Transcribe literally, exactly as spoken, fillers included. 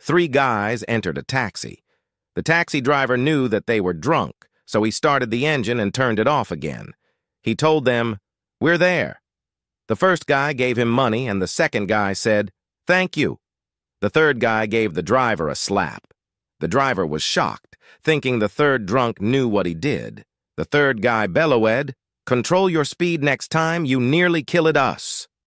Three guys entered a taxi. The taxi driver knew that they were drunk, so he started the engine and turned it off again. He told them, "We're there." The first guy gave him money, and the second guy said, "Thank you." The third guy gave the driver a slap. The driver was shocked, thinking the third drunk knew what he did. The third guy bellowed, "Control your speed next time, you nearly killed us."